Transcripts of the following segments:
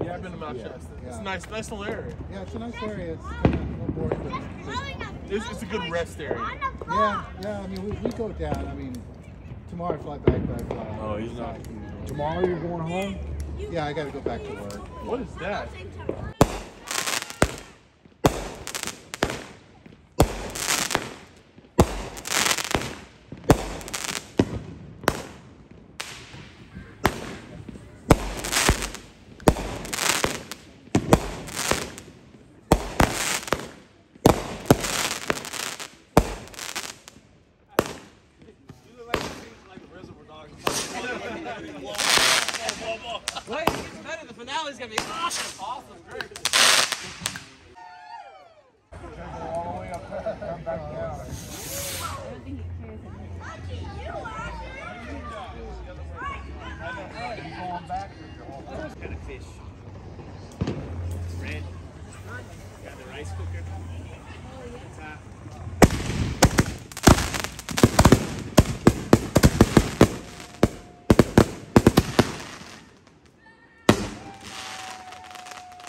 Yeah, I've been to Mount Shasta. It's a nice little area. Yeah, it's a nice area. It's kind of boring, but it's a good rest area. Yeah. I mean, we go down. I mean, tomorrow I fly back, but I fly out. Oh, he's not. Tomorrow you're going home? Yeah, I got to go back to work. What is that? Wait, it's better. The finale's gonna be awesome. Awesome, great. All the way up there, come back down. Got a fish. It's red. Got the rice cooker. It's hot.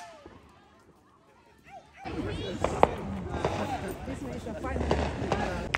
This is the final.